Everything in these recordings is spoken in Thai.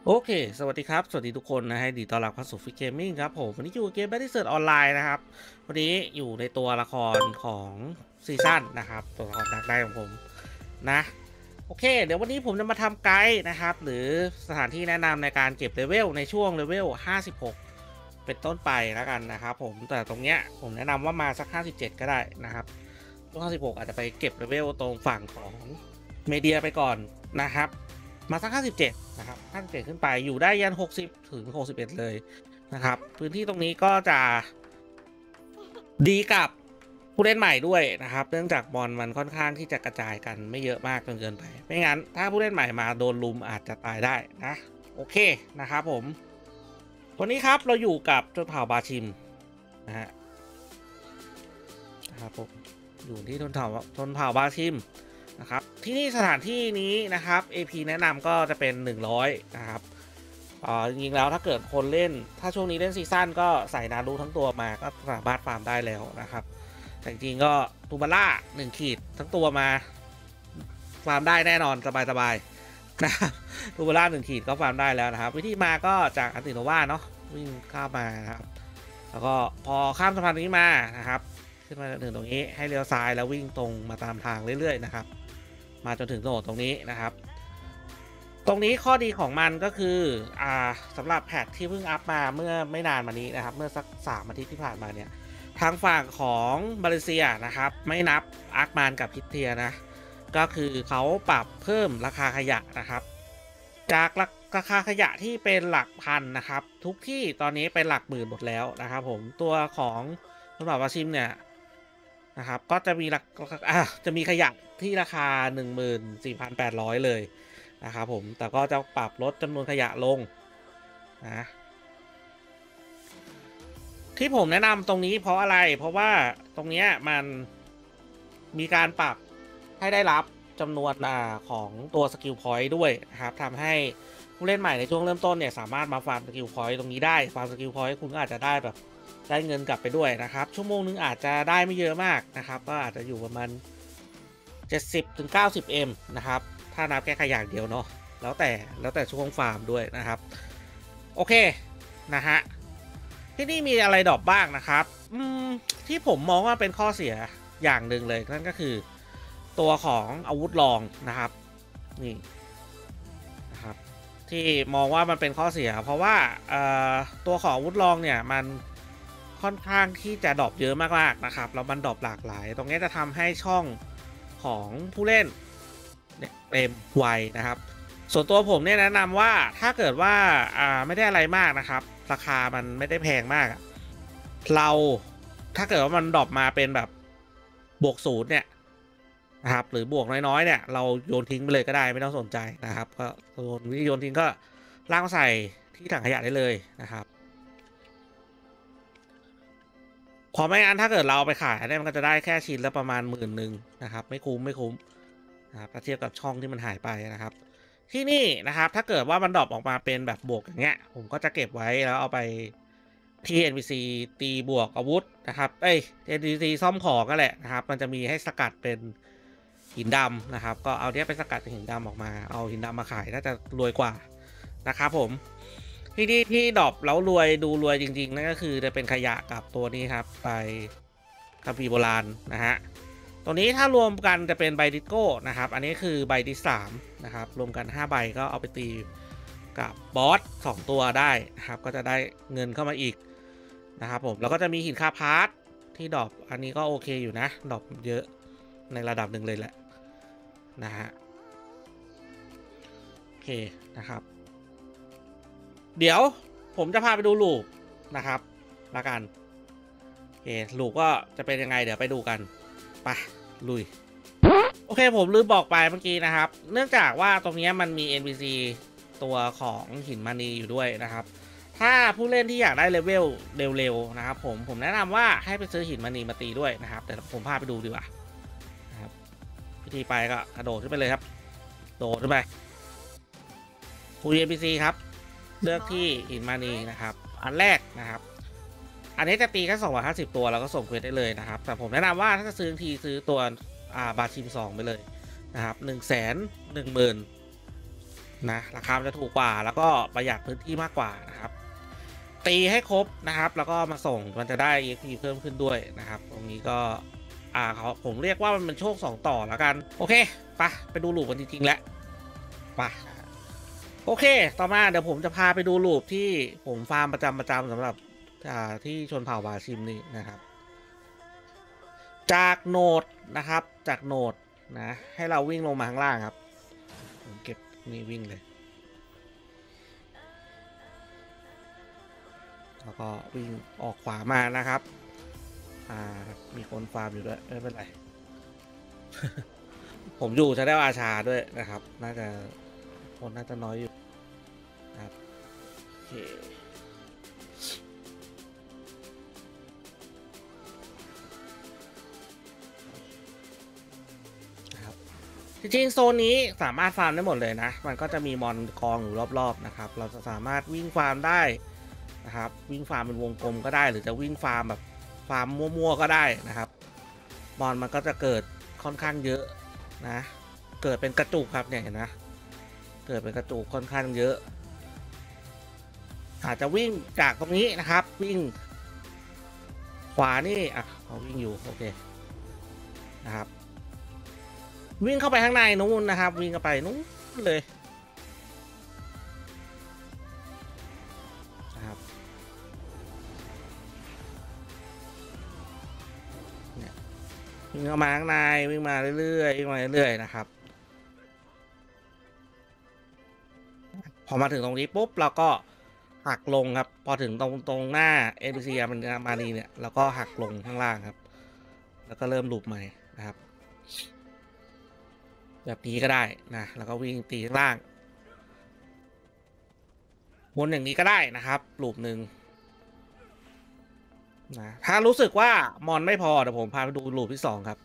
โอเค สวัสดีครับ สวัสดีทุกคนนะให้ดีต้อนรับเข้าสู่ฟิกเกมมิ่งครับผมวันนี้อยู่เกม Battlefield ออนไลน์นะครับวันนี้อยู่ในตัวละครของซีซั่นนะครับตัวละครดักได้ของผมนะโอเคเดี๋ยววันนี้ผมจะมาทำไกด์นะครับหรือสถานที่แนะนำในการเก็บเลเวลในช่วงเลเวล56เป็นต้นไปแล้วกันนะครับผมแต่ตรงเนี้ยผมแนะนำว่ามาสัก57ก็ได้นะครับช่วง56อาจจะไปเก็บเลเวลตรงฝั่งของเมเดียไปก่อนนะครับ มาสัก57นะครับ57ขึ้นไปอยู่ได้ยัน60ถึง61เลยนะครับพื้นที่ตรงนี้ก็จะดีกับผู้เล่นใหม่ด้วยนะครับเนื่องจากบอลมันค่อนข้างที่จะกระจายกันไม่เยอะมากจนเกินไปไม่งั้นถ้าผู้เล่นใหม่มาโดนลุมอาจจะตายได้นะโอเคนะครับผมวันนี้ครับเราอยู่กับชนเผ่าบาชิมนะฮะครับผมอยู่ที่ชนเผ่าบาชิมนะครับที่นี่สถานที่นี้นะครับ AP แนะนำก็จะเป็น100นะครับจริงๆแล้วถ้าเกิดคนเล่นถ้าช่วงนี้เล่นซีซั่นก็ใส่นารูทั้งตัวมาก็สามารถฟาร์มได้แล้วนะครับแต่จริงๆก็ตูบาร่า1ขีดทั้งตัวมาฟาร์มได้แน่นอนสบายๆนะตูบาร่า1ขีดก็ฟาร์มได้แล้วนะครับวิธีมาก็จากอันติโนวาเนาะวิ่งข้ามมานะครับแล้วก็พอข้ามสะพานนี้มานะครับขึ้นมาถึงตรงนี้ให้เลี้ยวซ้ายแล้ววิ่งตรงมาตามทางเรื่อยๆนะครับมาจนถึงโหนดตรงนี้นะครับตรงนี้ข้อดีของมันก็คือสำหรับแพทที่เพิ่งอัพมาเมื่อไม่นานมานี้นะครับเมื่อสัก3อาทิตย์ที่ผ่านมาเนี่ยทางฝั่งของมาเลเซียนะครับไม่นับอาร์คมานกับฮิตเทียนะก็คือเขาปรับเพิ่มราคาขยะนะครับจากราคาขยะที่เป็นหลักพันนะครับทุกที่ตอนนี้เป็นหลักหมื่นหมดแล้วนะครับผมตัวของสำหรับวาชิมเนี่ยนะครับก็จะมีจะมีขยะที่ราคา 14,800 เลยนะครับผมแต่ก็จะปรับลดจำนวนขยะลงนะที่ผมแนะนำตรงนี้เพราะอะไรเพราะว่าตรงนี้มันมีการปรับให้ได้รับจำนวนของตัวสกิลพอยต์ด้วยนะครับทำให้ผู้เล่นใหม่ในช่วงเริ่มต้นเนี่ยสามารถมาฟาร์มสกิลพอยต์ตรงนี้ได้ฟาร์มสกิลพอยต์คุณก็อาจจะได้แบบได้เงินกลับไปด้วยนะครับชั่วโมงนึงอาจจะได้ไม่เยอะมากนะครับก็อาจจะอยู่ประมาณ70 ถึง 90 M นะครับถ้านับแค่ขยะเดียวเนาะแล้วแต่ช่วงฟาร์มด้วยนะครับโอเคนะฮะที่นี่มีอะไรดรอปบ้างนะครับที่ผมมองว่าเป็นข้อเสียอย่างหนึ่งเลยนั่นก็คือตัวของอาวุธรองนะครับนี่นะครับที่มองว่ามันเป็นข้อเสียเพราะว่าตัวของอาวุธรองเนี่ยมันค่อนข้างที่จะดรอปเยอะมากๆนะครับแล้วมันดรอปหลากหลายตรงนี้จะทำให้ช่องของผู้เล่นเนี่ยเต็มไวนะครับส่วนตัวผมเนี่ยแนะนำว่าถ้าเกิดว่าไม่ได้อะไรมากนะครับราคามันไม่ได้แพงมากเราถ้าเกิดว่ามันดรอปมาเป็นแบบบวกศูนย์เนี่ยนะครับหรือบวกน้อยๆเนี่ยเราโยนทิ้งไปเลยก็ได้ไม่ต้องสนใจนะครับก็วิธีโยนทิ้งก็ล่างใส่ที่ถังขยะได้เลยนะครับพอไม่งั้นถ้าเกิดเราไปขายเนี่ยมันก็จะได้แค่ชิ้นละประมาณ10,000นะครับไม่คุ้มนะครับถ้าเทียบกับช่องที่มันหายไปนะครับที่นี่นะครับถ้าเกิดว่ามันดรอปออกมาเป็นแบบบวกอย่างเงี้ยผมก็จะเก็บไว้แล้วเอาไปที่ NPC ตีบวกอาวุธนะครับNPC ซ่อมของก็แหละนะครับมันจะมีให้สกัดเป็นหินดำนะครับก็เอาเนี้ยไปสกัดเป็นหินดำออกมาเอาหินดำมาขายน่าจะรวยกว่านะครับผมที่ดรอปแล้วดูรวยจริงๆนั่นก็คือจะเป็นขยะกับตัวนี้ครับไปคัมภีร์โบราณนะฮะตัวนี้ถ้ารวมกันจะเป็นใบดิสโก้นะครับอันนี้คือใบที่3นะครับรวมกัน5ใบก็เอาไปตีกับบอส2ตัวได้นะครับก็จะได้เงินเข้ามาอีกนะครับผมแล้วก็จะมีหินคาพาร์ทที่ดรอปอันนี้ก็โอเคอยู่นะดรอปเยอะในระดับหนึ่งเลยแหละนะฮะโอเคนะครับเดี๋ยวผมจะพาไปดูลูปนะครับละกันโอเคลูปก็จะเป็นยังไงเดี๋ยวไปดูกันไปลุยโอเคผมลืมบอกไปเมื่อกี้นะครับเนื่องจากว่าตรงนี้มันมี NPC ตัวของหินมณีอยู่ด้วยนะครับถ้าผู้เล่นที่อยากได้เลเวลเร็วๆนะครับผมแนะนำว่าให้ไปซื้อหินมณีมาตีด้วยนะครับแต่ผมพาไปดูดีกว่านะครับวิธีไปก็กระโดดขึ้นไปเลยครับโดดขึ้นไปคุย NPC ครับเลือกที่หินมณีนะครับอันแรกนะครับอันนี้จะตีแค่250ตัวแล้วก็ส่งเควสได้เลยนะครับแต่ผมแนะนำว่าถ้าจะซื้อทีซื้อตัวบาชิม2ไปเลยนะครับ110,000 นะราคาจะถูกกว่าแล้วก็ประหยัดพื้นที่มากกว่านะครับตีให้ครบนะครับแล้วก็มาส่งมันจะได้ EXP เพิ่มขึ้นด้วยนะครับตรงนี้ก็ผมเรียกว่ามันเป็นโชค2ต่อแล้วกันโอเคไปดูลูปกันจริงๆแล้วไปโอเคต่อมาเดี๋ยวผมจะพาไปดูลูปที่ผมฟาร์มประจำสำหรับที่ชนเผ่าบาชิมนี่นะครับจากโหนดนะครับจากโหนดนะให้เราวิ่งลงมาข้างล่างครับผมเก็บนี่วิ่งเลยแล้วก็วิ่งออกขวามานะครับมีคนฟาร์มอยู่ด้วยไม่เป็นไร ผมอยู่จะได้อาชาด้วยนะครับน่าจะคนน่าจะน้อยอยู่ครับโอเคจริงๆโซนนี้สามารถฟาร์มได้หมดเลยนะมันก็จะมีมอนกองอยู่รอบๆนะครับเราจะสามารถวิ่งฟาร์มได้นะครับวิ่งฟาร์มเป็นวงกลมก็ได้หรือจะวิ่งฟาร์มแบบฟาร์มมั่วๆก็ได้นะครับมอนมันก็จะเกิดค่อนข้างเยอะนะเกิดเป็นกระจุกครับเนี่ยเห็นไหมเกิดเป็นกระจุกค่อนข้างเยอะอาจจะวิ่งจากตรงนี้นะครับวิ่งขวานี่เขาวิ่งอยู่โอเคนะครับวิ่งเข้าไปข้างในนู้นนะครับวิ่งเข้าไปนู้นเลยนะครับเนี่ยวิ่งเข้ามาข้างในวิ่งมาเรื่อยๆวิ่งมาเรื่อยๆนะครับพอมาถึงตรงนี้ปุ๊บเราก็หักลงครับพอถึงตรงหน้า NPC มันมาดีเนี่ยเราก็หักลงข้างล่างครับแล้วก็เริ่มลูปใหม่นะครับแบบนี้ก็ได้นะแล้วก็วิ่งตีข้างล่างวนอย่างนี้ก็ได้นะครับลูปหนึ่งนะถ้ารู้สึกว่ามอนไม่พอเดี๋ยวผมพาไปดูลูปที่2ครับ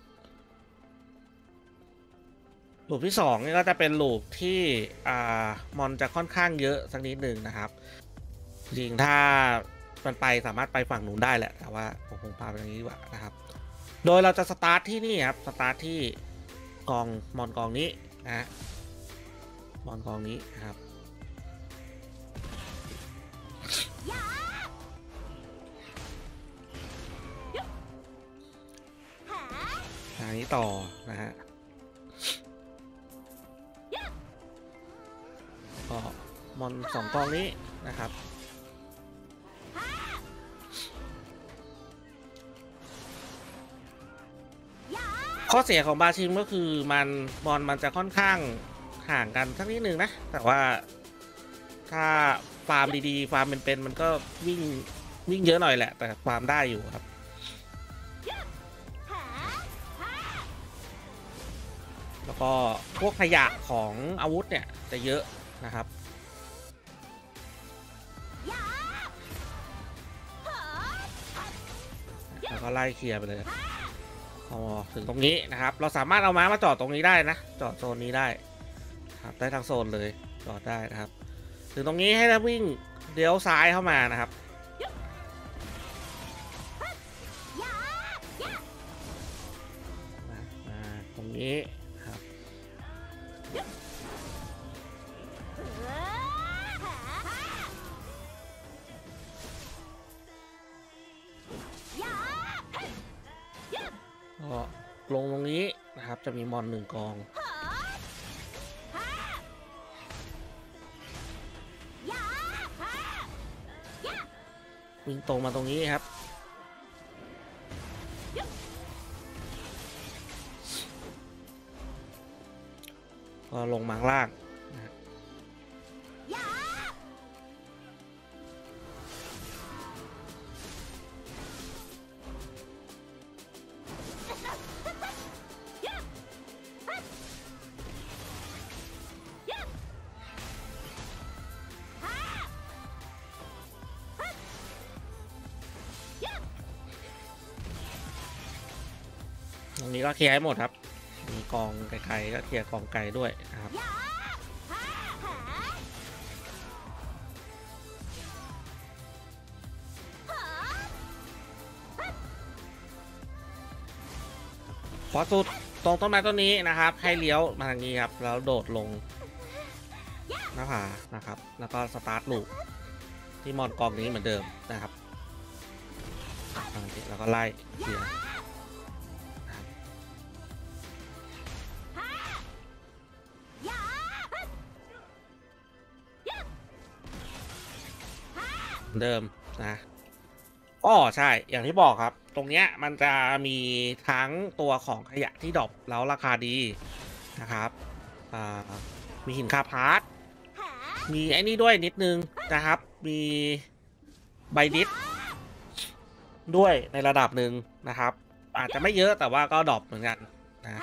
ลูปที่2นี่ก็จะเป็นลูปที่มอนจะค่อนข้างเยอะสักนิดหนึ่งนะครับจริงถ้ามันไปสามารถไปฝั่งนู้นได้แหละแต่ว่าผมคงพาไปอย่างนี้ดีกว่านะครับโดยเราจะสตาร์ทที่นี่ครับสตาร์ทที่กองมอนกองนี้นะมอนกองนี้นะครับอันนี้ต่อนะฮะก็มอน2กองนี้นะครับข้อเสียของบาชิมก็คือมันจะค่อนข้างห่างกันสักนิดนึงนะแต่ว่าถ้าฟาร์มดีๆฟาร์มเป็นมันก็วิ่งเยอะหน่อยแหละแต่ฟาร์มได้อยู่ครับแล้วก็พวกขยะของอาวุธเนี่ยจะเยอะนะครับแล้วก็ไล่เคลียร์ไปเลยพอถึงตรงนี้นะครับเราสามารถเอาม้ามาจอดตรงนี้ได้นะจอดโซนนี้ได้ครับได้ทั้งโซนเลยจอดได้นะครับถึงตรงนี้ให้เราวิ่งเลี้ยวซ้ายเข้ามานะครับตรงนี้ครับก็ลงตรงนี้นะครับจะมีมอน1กองวิ่งตรงมาตรงนี้ครับก็ลงมาข้างล่างนะตรงนี้ก็เคลียร์ให้หมดครับมีกองไกลๆก็เคลียร์กองไกลด้วยนะครับพอสุดตรงต้นไม้ต้นนี้นะครับให้เลี้ยวมาทางนี้ครับแล้วโดดลงผานะครับแล้วก็สตาร์ทลูปที่มอนกองนี้เหมือนเดิมนะครับแล้วก็ไล่เคลียร์เดิมนะอ๋อใช่อย่างที่บอกครับตรงเนี้ยมันจะมีทั้งตัวของขยะที่ดรอปแล้วราคาดีนะครับมีหินคาพาร์ทมีไอ้นี่ด้วยนิดนึงนะครับมีไบดิสด้วยในระดับหนึ่งนะครับอาจจะไม่เยอะแต่ว่าก็ดรอปเหมือนกันนะ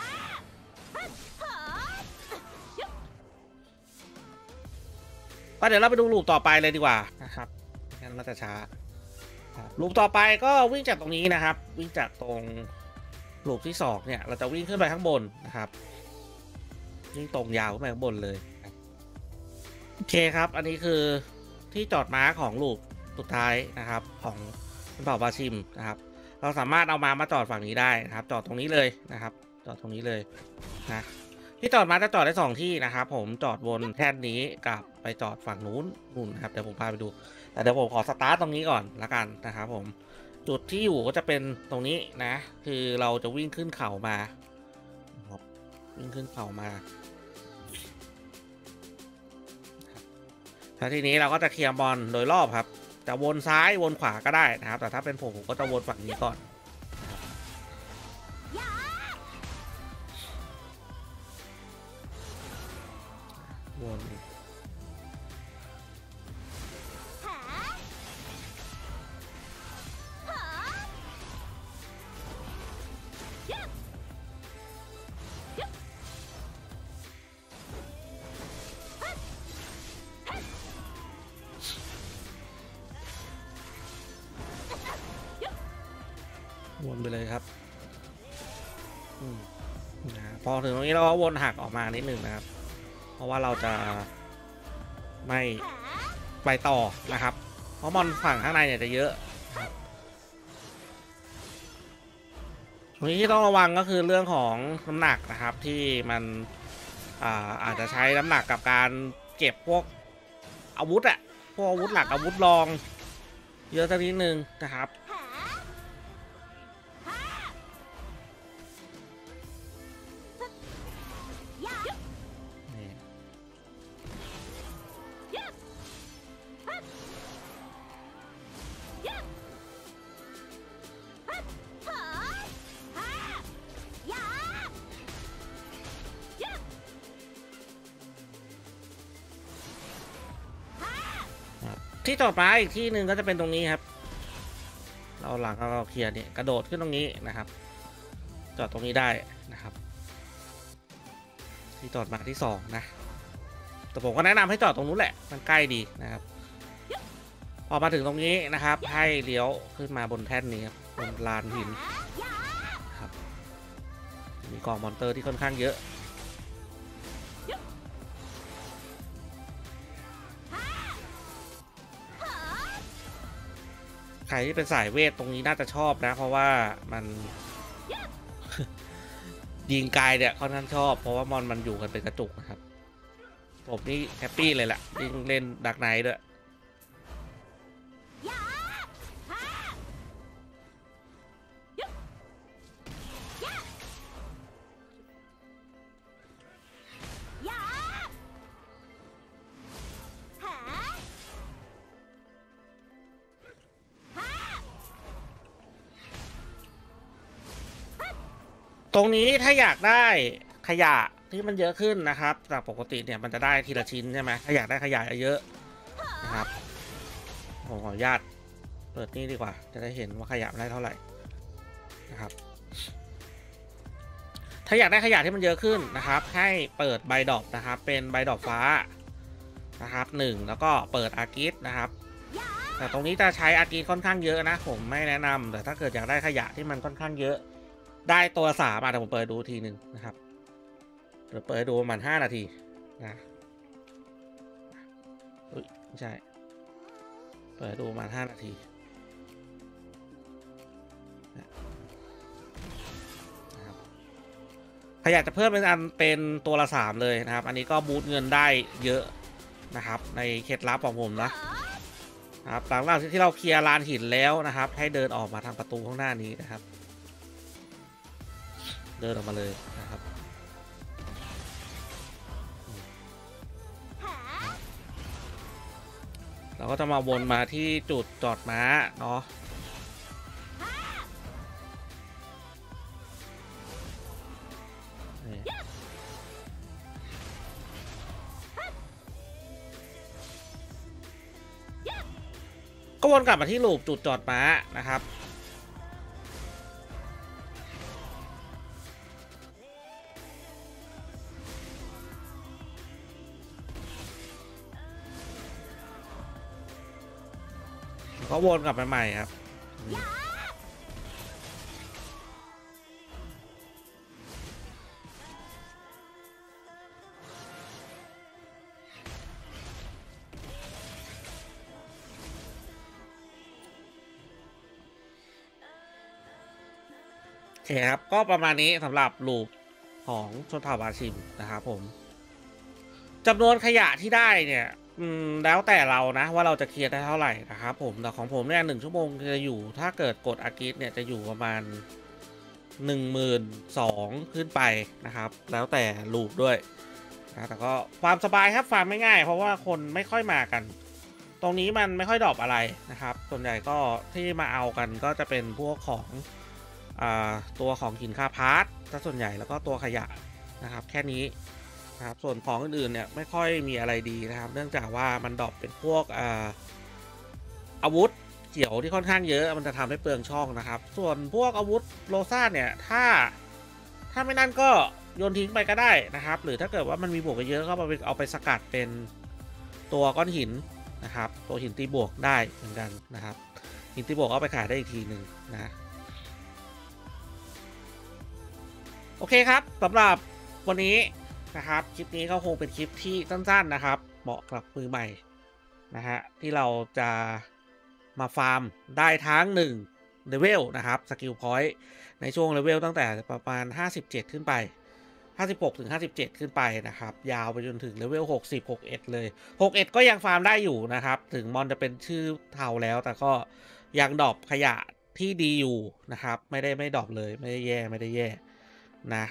ก็เดี๋ยวเราไปดูลูปต่อไปเลยดีกว่านะครับงั้นเราจะช้าลูปต่อไปก็วิ่งจากตรงนี้นะครับวิ่งจากตรงลูปที่2เนี่ยเราจะวิ่งขึ้นไปข้างบนนะครับวิ่งตรงยาวขึ้นไปข้างบนเลยโอเคครับอันนี้คือที่จอดม้าของลูปสุดท้ายนะครับของเผ่าบาชิมนะครับเราสามารถเอามาจอดฝั่งนี้ได้นะครับจอดตรงนี้เลยนะครับจอดตรงนี้เลยนะที่จอดม้าจะจอดได้2ที่นะครับผมจอดบนแท่นนี้กับไปจอดฝั่งนู้นนะครับเดี๋ยวผมพาไปดูแต่เดี๋ยวผมขอสตาร์ทตรงนี้ก่อนละกันนะครับผมจุดที่อยู่ก็จะเป็นตรงนี้นะคือเราจะวิ่งขึ้นเขามาวิ่งขึ้นเขามาแล้วทีนี้เราก็จะเคลียร์บอลโดยรอบครับจะวนซ้ายวนขวาก็ได้นะครับแต่ถ้าเป็นผมก็จะวนฝั่งนี้ก่อนวนไปเลยครับพอถึงตรงนี้เราก็วนหักออกมานิดหนึ่งนะครับเพราะว่าเราจะไม่ไปต่อนะครับเพราะมอนฝั่งข้างในเนี่ยจะเยอะตรงนี้ที่ต้องระวังก็คือเรื่องของน้ำหนักนะครับที่มันอาจจะใช้น้ำหนักกับการเก็บพวกอาวุธอะพวกอาวุธหลักอาวุธรองเยอะสักนิดนึงนะครับที่จอดม้าอีกที่หนึ่งก็จะเป็นตรงนี้ครับเราหลังเราเคลียร์เนี่ยกระโดดขึ้นตรงนี้นะครับจอดตรงนี้ได้นะครับที่จอดม้าที่2นะแต่ผมก็แนะนำให้จอดตรงนู้นแหละมันใกล้ดีนะครับพอมาถึงตรงนี้นะครับให้เลี้ยวขึ้นมาบนแท่นนี้ครับบนลานหินครับมีกองมอนเตอร์ที่ค่อนข้างเยอะใครที่เป็นสายเวทตรงนี้น่าจะชอบนะเพราะว่ามัน ยิงกายเนี่ยค่อนข้างชอบเพราะว่ามอนมันอยู่กันเป็นกระจุกนะครับผมนี่แฮปปี้เลยแหละยิงเล่นดักไนท์ด้วยตรงนี้ถ้าอยากได้ขยะที่มันเยอะขึ้นนะครับจากปกติเนี่ยมันจะได้ทีละชิ้นใช่ไหมถ้าอยากได้ขยะเยอะนะครับผมขออนุญาตเปิดนี่ดีกว่าจะได้เห็นว่าขยะได้เท่าไหร่นะครับถ้าอยากได้ขยะที่มันเยอะขึ้นนะครับให้เปิดใบดอกนะครับเป็นใบดอกฟ้านะครับ1แล้วก็เปิดอาร์กิสนะครับแต่ตรงนี้จะใช้อาร์กิสค่อนข้างเยอะนะผมไม่แนะนำแต่ถ้าเกิดอยากได้ขยะที่มันค่อนข้างเยอะได้ตัว3แต่ผมเปิดดูทีหนึ่งนะครับเดี๋ยวเปิดดูประมาณ5 นาทีนะไม่ใช่เปิดดูประมาณ5 นาทีนะครับขยะจะเพิ่มเป็นตัวละ3เลยนะครับอันนี้ก็บูทเงินได้เยอะนะครับในเคล็ดลับของผมนะครับหลังจากที่เราเคลียร์ลานหินแล้วนะครับให้เดินออกมาทางประตูข้างหน้านี้นะครับเดินออกมาเลยนะครับเราก็จะมาวนมาที่จุดจอดม้าเนาะก็วนกลับมาที่ลูปจุดจอดม้านะครับก็วนกลับมาใหม่ครับโอเคครับก็ประมาณนี้สำหรับลูปของชนเผ่าบาชิมนะครับผมจำนวนขยะที่ได้เนี่ยแล้วแต่เรานะว่าเราจะเคลียร์ได้เท่าไหร่นะครับผมแต่ของผมเนี่ย1 ชั่วโมงจะอยู่ถ้าเกิดกดอากิสเนี่ยจะอยู่ประมาณ12,000ขึ้นไปนะครับแล้วแต่ลูปด้วยนะแต่ก็ความสบายครับฟาร์มไม่ง่ายเพราะว่าคนไม่ค่อยมากันตรงนี้มันไม่ค่อยดรอปอะไรนะครับส่วนใหญ่ก็ที่มาเอากันก็จะเป็นพวกของตัวของหินคาพาร์ทซะส่วนใหญ่แล้วก็ตัวขยะนะครับแค่นี้นะครับส่วนของอื่นๆเนี่ยไม่ค่อยมีอะไรดีนะครับเนื่องจากว่ามันดรอปเป็นพวกอาวุธเขียวที่ค่อนข้างเยอะมันจะทำให้เปลืองช่องนะครับส่วนพวกอาวุธโลซ่าเนี่ยถ้าไม่นั่นก็โยนทิ้งไปก็ได้นะครับหรือถ้าเกิดว่ามันมีบวกเยอะก็เอาไปสกัดเป็นตัวก้อนหินนะครับตัวหินตีบวกได้เหมือนกันนะครับหินตีบวกเอาไปขายได้อีกทีหนึ่งนะโอเคครับสำหรับวันนี้นะครับคลิปนี้ก็คงเป็นคลิปที่สั้นๆนะครับเหมาะกับมือใหม่นะฮะที่เราจะมาฟาร์มได้ทั้ง1เลเวลนะครับสกิลพอยต์ในช่วงเลเวลตั้งแต่ประมาณ57ขึ้นไป56ถึง57ขึ้นไปนะครับยาวไปจนถึงเลเวล60 61เลย61ก็ยังฟาร์มได้อยู่นะครับถึงมอนจะเป็นชื่อเทาแล้วแต่ก็ยังดรอปขยะที่ดีอยู่นะครับไม่ดรอปเลยไม่ได้แย่นะ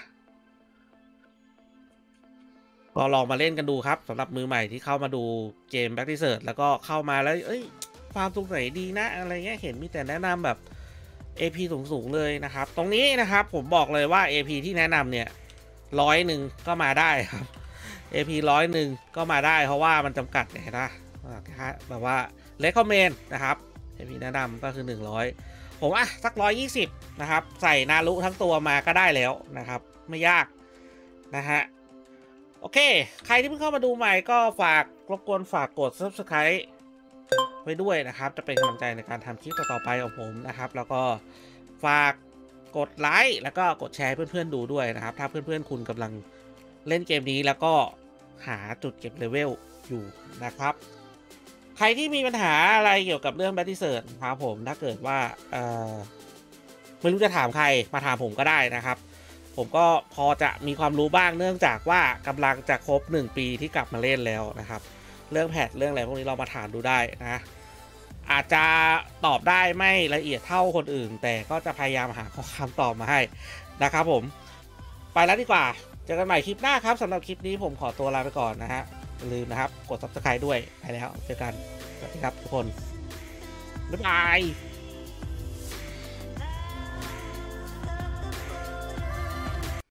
ก็ลองมาเล่นกันดูครับสำหรับมือใหม่ที่เข้ามาดูเกม Back Desert แล้วก็เข้ามาแล้วฟาร์มตรงไหนดีนะอะไรเงี้ยเห็นมีแต่แนะนำแบบ AP สูงเลยนะครับตรงนี้นะครับผมบอกเลยว่า AP ที่แนะนำเนี่ย100ก็มาได้ครับ AP 100ก็มาได้เพราะว่ามันจำกัดเนี่ยนะแบบว่า recommend นะครับ AP แนะนำก็คือ100ผมสัก120นะครับใส่นารุทั้งตัวมาก็ได้แล้วนะครับไม่ยากนะฮะโอเคใครที่เพิ่งเข้ามาดูใหม่ก็รบกวนฝากกด Subscribe ไว้ด้วยนะครับจะเป็นกำลังใจในการทำคลิปต่อไปของผมนะครับแล้วก็ฝากกดไลค์แล้วก็กดแชร์ให้เพื่อนๆดูด้วยนะครับถ้าเพื่อนๆคุณกำลังเล่นเกมนี้แล้วก็หาจุดเก็บเลเวลอยู่นะครับใครที่มีปัญหาอะไรเกี่ยวกับเรื่อง Back Desert ครับผมถ้าเกิดว่าไม่รู้จะถามใครมาถามผมก็ได้นะครับผมก็พอจะมีความรู้บ้างเนื่องจากว่ากำลังจะครบ1 ปีที่กลับมาเล่นแล้วนะครับเรื่องแพทเรื่องอะไรพวกนี้เรามาถามดูได้นะอาจจะตอบได้ไม่ละเอียดเท่าคนอื่นแต่ก็จะพยายามหาคำตอบมาให้นะครับผมไปแล้วดีกว่าเจอกันใหม่คลิปหน้าครับสำหรับคลิปนี้ผมขอตัวลาไปก่อนนะฮะอย่าลืมนะครับกด Subscribe ด้วยไปแล้วเจอกันสวัสดีครับทุกคนบ๊ายบาย